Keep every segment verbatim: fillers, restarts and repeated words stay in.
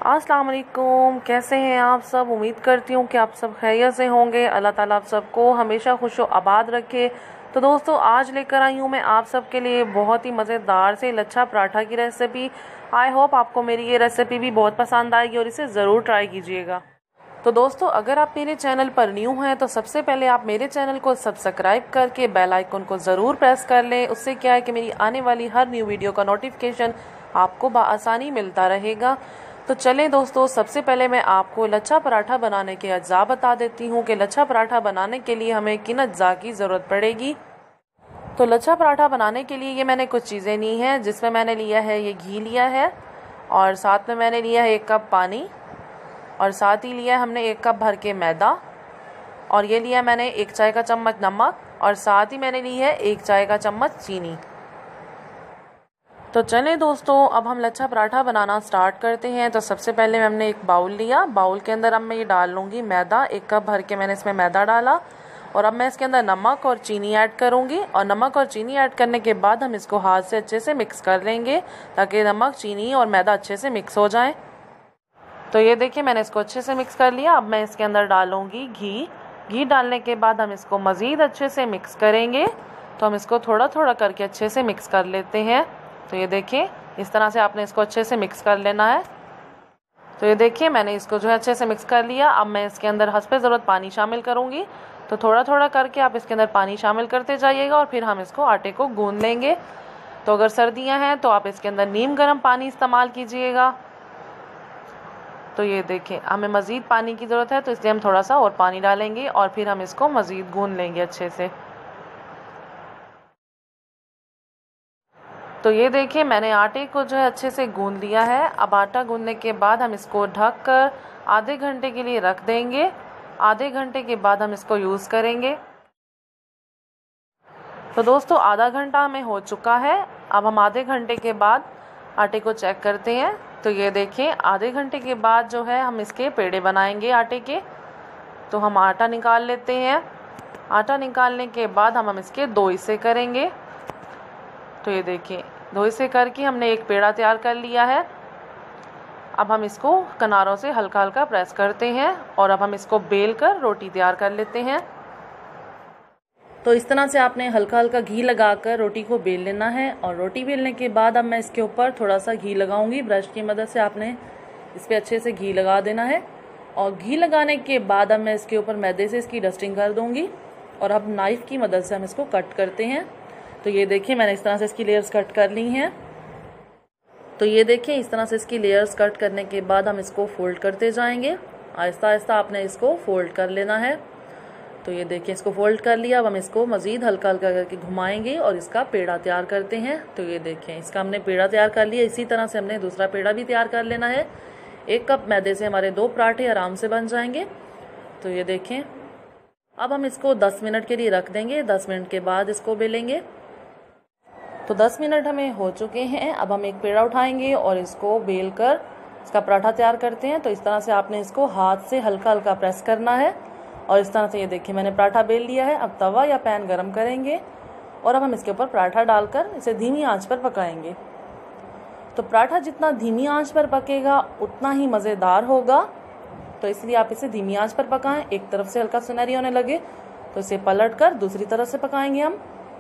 अस्सलाम वालेकुम, कैसे हैं आप सब। उम्मीद करती हूँ कि आप सब खैरियत से होंगे। अल्लाह ताला आप सबको हमेशा खुश व आबाद रखे। तो दोस्तों, आज लेकर आई हूँ मैं आप सब के लिए बहुत ही मज़ेदार से लच्छा पराठा की रेसिपी। आई होप आपको मेरी ये रेसिपी भी बहुत पसंद आएगी और इसे ज़रूर ट्राई कीजिएगा। तो दोस्तों, अगर आप मेरे चैनल पर न्यू हैं तो सबसे पहले आप मेरे चैनल को सब्सक्राइब करके बेल आइकन को ज़रूर प्रेस कर लें। उससे क्या है कि मेरी आने वाली हर न्यू वीडियो का नोटिफिकेशन आपको बआसानी मिलता रहेगा। तो चलें दोस्तों, सबसे पहले मैं आपको लच्छा पराठा बनाने के अज्जा बता देती हूँ कि लच्छा पराठा बनाने के लिए हमें किन अज्जा की ज़रूरत पड़ेगी। तो लच्छा पराठा बनाने के लिए ये मैंने कुछ चीज़ें ली हैं, जिसमें मैंने लिया है ये घी लिया है, और साथ में मैंने लिया है एक कप पानी, और साथ ही लिया है हमने एक कप भर के मैदा, और ये लिया मैंने एक चाय का चम्मच नमक, और साथ ही मैंने ली है एक चाय का चम्मच चीनी। तो चलें दोस्तों, अब हम लच्छा पराठा बनाना स्टार्ट करते हैं। तो सबसे पहले हमने एक बाउल लिया, बाउल के अंदर अब मैं ये डाल लूँगी मैदा। एक कप भर के मैंने इसमें मैदा डाला, और अब मैं इसके अंदर नमक और चीनी ऐड करूँगी। और नमक और चीनी ऐड करने के बाद हम इसको हाथ से अच्छे से मिक्स कर लेंगे, ताकि नमक, चीनी और मैदा अच्छे से मिक्स हो जाए। तो ये देखिए, मैंने इसको अच्छे से मिक्स कर लिया। अब मैं इसके अंदर डालूँगी घी। घी डालने के बाद हम इसको मज़ीद अच्छे से मिक्स करेंगे। तो हम इसको थोड़ा थोड़ा करके अच्छे से मिक्स कर लेते हैं। तो ये देखिए, इस तरह से आपने इसको अच्छे से मिक्स कर लेना है। तो ये देखिए, मैंने इसको जो है अच्छे से मिक्स कर लिया। अब मैं इसके अंदर हस्बे ज़रूरत पानी शामिल करूँगी। तो थोड़ा थोड़ा करके आप इसके अंदर पानी शामिल करते जाइएगा, और फिर हम इसको आटे को गूंद लेंगे। तो अगर सर्दियाँ हैं तो आप इसके अंदर नीम गर्म पानी इस्तेमाल कीजिएगा। तो ये देखिए, हमें मज़ीद पानी की ज़रूरत है, तो इसलिए हम थोड़ा सा और पानी डालेंगे, और फिर हम इसको मज़ीद गूंद लेंगे अच्छे से। तो ये देखिए, मैंने आटे को जो है अच्छे से गूंद लिया है। अब आटा गूंदने के बाद हम इसको ढक कर आधे घंटे के लिए रख देंगे। आधे घंटे के बाद हम इसको यूज़ करेंगे। तो दोस्तों, आधा घंटा हमें हो चुका है। अब हम आधे घंटे के बाद आटे को चेक करते हैं। तो ये देखिए, आधे घंटे के बाद जो है हम इसके पेड़े बनाएंगे आटे के। तो हम आटा निकाल लेते हैं। आटा निकालने के बाद हम हम इसके दो हिस्से करेंगे। तो ये देखिए, दो हिस्से करके हमने एक पेड़ा तैयार कर लिया है। अब हम इसको किनारों से हल्का हल्का प्रेस करते हैं, और अब हम इसको बेल कर रोटी तैयार कर लेते हैं। तो इस तरह से आपने हल्का हल्का घी लगाकर रोटी को बेल लेना है। और रोटी बेलने के बाद अब मैं इसके ऊपर थोड़ा सा घी लगाऊंगी। ब्रश की मदद से आपने इस पर अच्छे से घी लगा देना है। और घी लगाने के बाद अब मैं इसके ऊपर मैदे से इसकी डस्टिंग कर दूंगी। और अब नाइफ़ की मदद से हम इसको कट करते हैं। तो ये देखिए, मैंने इस तरह से इसकी लेयर्स कट कर ली हैं। तो ये देखिए, इस तरह से इसकी लेयर्स कट करने के बाद हम इसको फोल्ड करते जाएंगे। आहिस्ता आहिस्ता आपने इसको फोल्ड कर लेना है। तो ये देखिए, इसको फोल्ड कर लिया। अब हम इसको मज़ीद हल्का हल्का करके घुमाएंगे और इसका पेड़ा तैयार करते हैं। तो ये देखिए, इसका हमने पेड़ा तैयार कर लिया। इसी तरह से हमने दूसरा पेड़ा भी तैयार कर लेना है। एक कप मैदे से हमारे दो पराठे आराम से बन जाएंगे। तो ये देखें, अब हम इसको दस मिनट के लिए रख देंगे। दस मिनट के बाद इसको बेलेंगे। तो दस मिनट हमें हो चुके हैं। अब हम एक पेड़ा उठाएंगे और इसको बेल कर इसका पराठा तैयार करते हैं। तो इस तरह से आपने इसको हाथ से हल्का हल्का प्रेस करना है, और इस तरह से ये देखिए, मैंने पराठा बेल लिया है। अब तवा या पैन गरम करेंगे, और अब हम इसके ऊपर पराठा डालकर इसे धीमी आंच पर पकाएंगे। तो पराठा जितना धीमी आंच पर पकेगा उतना ही मज़ेदार होगा। तो इसलिए आप इसे धीमी आंच पर पकाएं। एक तरफ से हल्का सुनहरी होने लगे तो इसे पलट कर दूसरी तरफ से पकाएंगे हम।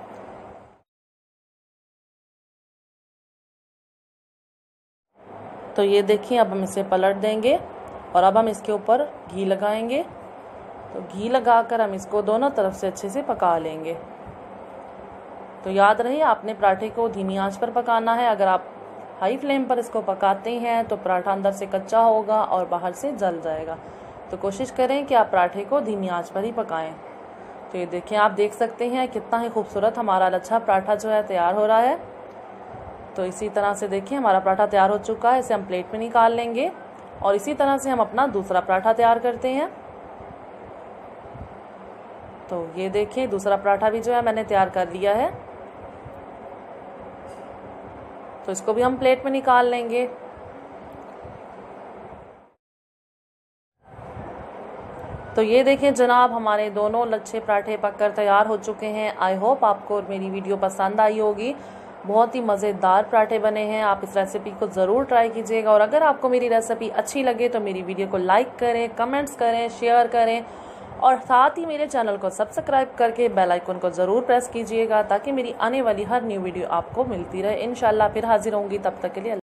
तो ये देखिए, अब हम इसे पलट देंगे, और अब हम इसके ऊपर घी लगाएंगे। तो घी लगाकर हम इसको दोनों तरफ से अच्छे से पका लेंगे। तो याद रहे, आपने पराठे को धीमी आंच पर पकाना है। अगर आप हाई फ्लेम पर इसको पकाते हैं तो पराठा अंदर से कच्चा होगा और बाहर से जल जाएगा। तो कोशिश करें कि आप पराठे को धीमी आंच पर ही पकाएं। तो ये देखें, आप देख सकते हैं कितना ही खूबसूरत हमारा लच्छा पराठा जो है तैयार हो रहा है। तो इसी तरह से देखिए, हमारा पराठा तैयार हो चुका है। इसे हम प्लेट में निकाल लेंगे, और इसी तरह से हम अपना दूसरा पराठा तैयार करते हैं। तो ये देखिए, दूसरा पराठा भी जो है मैंने तैयार कर लिया है। तो इसको भी हम प्लेट में निकाल लेंगे। तो ये देखें जनाब, हमारे दोनों लच्छे पराठे पककर तैयार हो चुके हैं। आई होप आपको मेरी वीडियो पसंद आई होगी। बहुत ही मज़ेदार पराठे बने हैं। आप इस रेसिपी को ज़रूर ट्राई कीजिएगा और अगर आपको मेरी रेसिपी अच्छी लगे तो मेरी वीडियो को लाइक करें, कमेंट्स करें, शेयर करें और साथ ही मेरे चैनल को सब्सक्राइब करके बेल आइकन को ज़रूर प्रेस कीजिएगा ताकि मेरी आने वाली हर न्यू वीडियो आपको मिलती रहे। इंशाल्लाह फिर हाजिर होंगी, तब तक के लिए